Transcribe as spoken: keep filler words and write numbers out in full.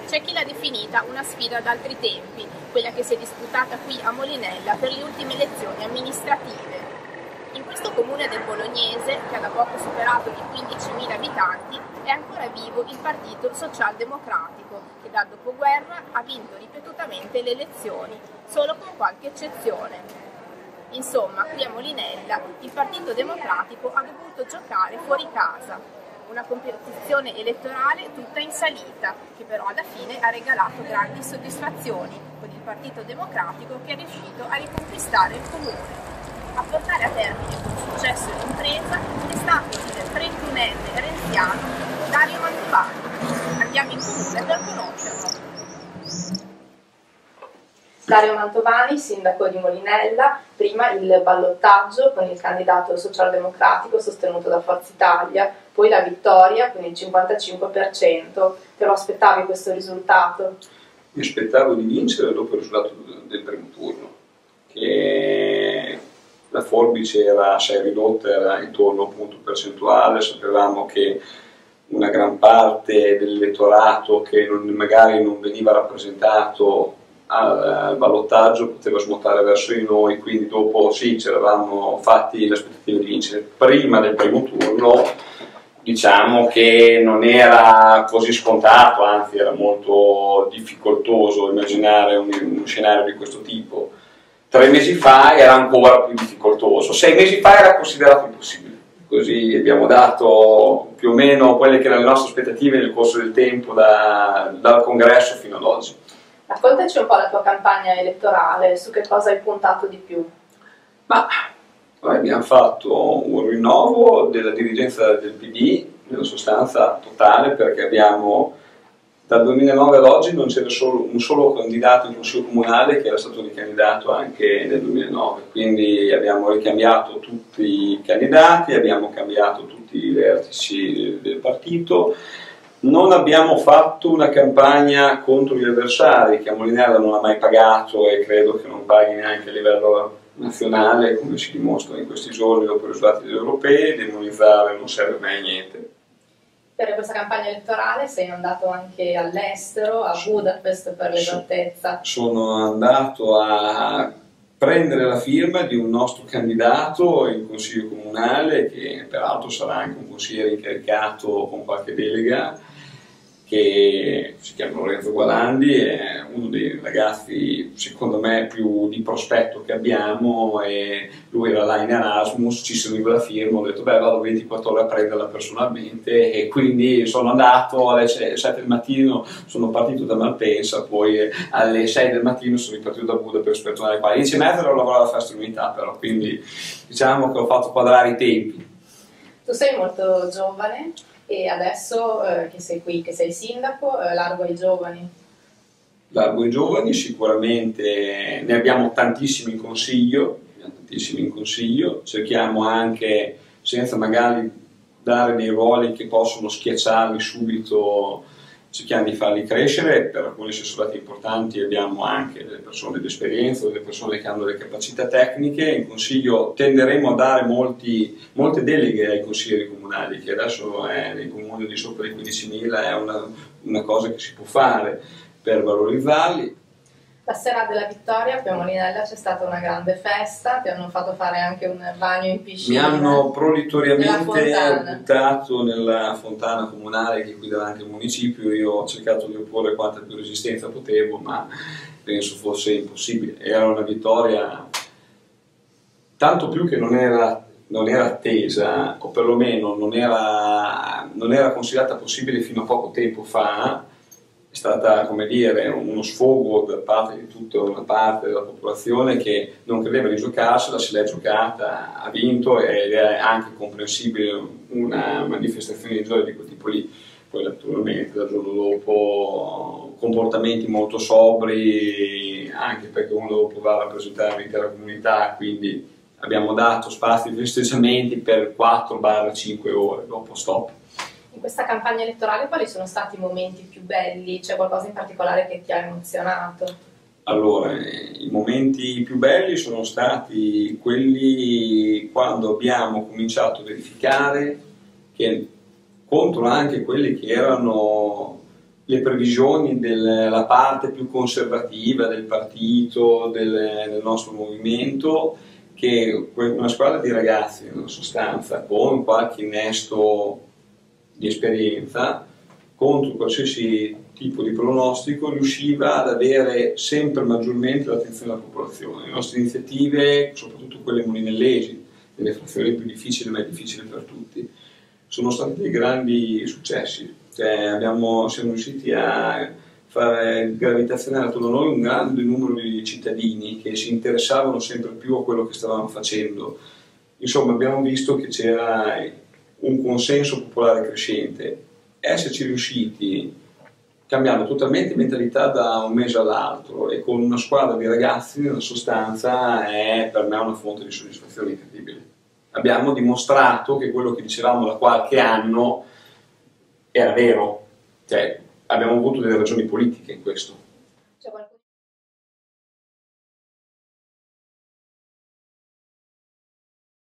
C'è chi l'ha definita una sfida d'altri tempi, quella che si è disputata qui a Molinella per le ultime elezioni amministrative. In questo comune del Bolognese, che ha da poco superato i quindicimila abitanti, è ancora vivo il Partito Socialdemocratico, che dal dopoguerra ha vinto ripetutamente le elezioni, solo con qualche eccezione. Insomma, qui a Molinella il Partito Democratico ha dovuto giocare fuori casa. Una competizione elettorale tutta in salita, che però alla fine ha regalato grandi soddisfazioni, con il Partito Democratico che è riuscito a riconquistare il comune. A portare a termine con successo l'impresa è stato il trentunenne renziano Dario Mantovani. Andiamo in comune per conoscerlo. Dario Mantovani, sindaco di Molinella, prima il ballottaggio con il candidato socialdemocratico sostenuto da Forza Italia, poi la vittoria con il cinquantacinque per cento. Te lo aspettavi questo risultato? Mi aspettavo di vincere dopo il risultato del primo turno, che la forbice era assai ridotta, era intorno a un punto percentuale, sapevamo che una gran parte dell'elettorato che non, magari non veniva rappresentato al ballottaggio poteva smontare verso di noi, quindi dopo sì, ci eravamo fatti l'aspettativa di vincere. Prima del primo turno diciamo che non era così scontato, anzi era molto difficoltoso immaginare un, un scenario di questo tipo. Tre mesi fa era ancora più difficoltoso, sei mesi fa era considerato impossibile. Così abbiamo dato più o meno quelle che erano le nostre aspettative nel corso del tempo, da, dal congresso fino ad oggi. Raccontaci un po' la tua campagna elettorale, su che cosa hai puntato di più? Ma noi abbiamo fatto un rinnovo della dirigenza del P D, nella sostanza totale, perché abbiamo dal duemilanove ad oggi non c'era solo un solo candidato in consiglio comunale che era stato ricandidato anche nel duemilanove, quindi abbiamo ricambiato tutti i candidati, abbiamo cambiato tutti i vertici del partito. Non abbiamo fatto una campagna contro gli avversari, che a Molinella non ha mai pagato e credo che non paghi neanche a livello nazionale, come si dimostra in questi giorni dopo i risultati degli europei. Demonizzare non serve mai a niente. Per questa campagna elettorale sei andato anche all'estero, a Budapest per l'esattezza. Sono andato a prendere la firma di un nostro candidato in consiglio comunale, che peraltro sarà anche un consigliere incaricato con qualche delega, che si chiama Lorenzo Gualandi, è uno dei ragazzi secondo me più di prospetto che abbiamo, e lui era là in Erasmus, ci serviva la firma, ho detto beh vado ventiquattro ore a prenderla personalmente, e quindi sono andato alle sette del mattino, sono partito da Malpensa, poi alle sei del mattino sono ripartito da Budapest per tornare qua. All'inizio e mezzo ero lavorato alla Festa Unità, però quindi diciamo che ho fatto quadrare i tempi. Tu sei molto giovane e adesso eh, che sei qui, che sei sindaco, eh, largo ai giovani. Largo ai giovani, sicuramente ne abbiamo tantissimi in consiglio, abbiamo tantissimi in consiglio, cerchiamo anche, senza magari dare dei ruoli che possono schiacciarli subito, cerchiamo di farli crescere. Per alcuni assessorati importanti abbiamo anche delle persone di esperienza, delle persone che hanno delle capacità tecniche. In consiglio tenderemo a dare molti, molte deleghe ai consiglieri comunali, che adesso è, nei comuni di sopra i quindicimila è una, una cosa che si può fare per valorizzarli. La sera della vittoria qui a Molinella c'è stata una grande festa, ti hanno fatto fare anche un bagno in piscina. Mi hanno proditoriamente buttato nella fontana comunale che guida anche il municipio. Io ho cercato di opporre quanta più resistenza potevo, ma penso fosse impossibile. Era una vittoria tanto più che non era, non era attesa, o perlomeno non era, non era considerata possibile fino a poco tempo fa. È stata, come dire, uno sfogo da parte di tutta una parte della popolazione che non credeva di giocarsela, se l'è giocata, ha vinto, ed è anche comprensibile una manifestazione di gioia di quel tipo lì. Poi naturalmente dal giorno dopo comportamenti molto sobri, anche perché uno dopo va a rappresentare l'intera comunità, quindi abbiamo dato spazi di festeggiamenti per quattro cinque ore, dopo stop. In questa campagna elettorale quali sono stati i momenti più belli? C'è qualcosa in particolare che ti ha emozionato? Allora, i momenti più belli sono stati quelli quando abbiamo cominciato a verificare che, contro anche quelli che erano le previsioni della parte più conservativa del partito, del, del nostro movimento, che una squadra di ragazzi, in sostanza, con qualche innesto di esperienza, contro qualsiasi tipo di pronostico, riusciva ad avere sempre maggiormente l'attenzione della popolazione. Le nostre iniziative, soprattutto quelle molinellesi, delle frazioni più difficili, ma è difficile per tutti, sono stati dei grandi successi. Cioè, abbiamo, siamo riusciti a fare gravitazionare attorno a noi un grande numero di cittadini che si interessavano sempre più a quello che stavamo facendo. Insomma, abbiamo visto che c'era un consenso popolare crescente. Esserci riusciti, cambiando totalmente mentalità da un mese all'altro e con una squadra di ragazzi, nella sostanza, è per me una fonte di soddisfazione incredibile. Abbiamo dimostrato che quello che dicevamo da qualche anno era vero, cioè abbiamo avuto delle ragioni politiche in questo.